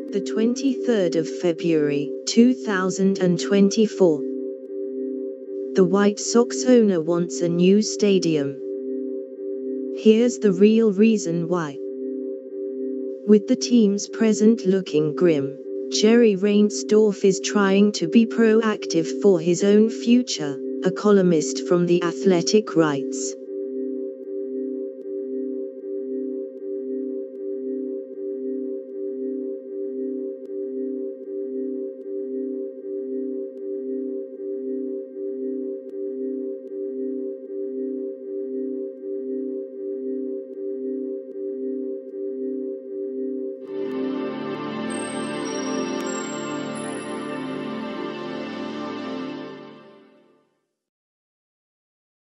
The 23rd of February, 2024. The White Sox owner wants a new stadium. Here's the real reason why. With the team's present looking grim, Jerry Reinsdorf is trying to be proactive for his own future, a columnist from The Athletic writes.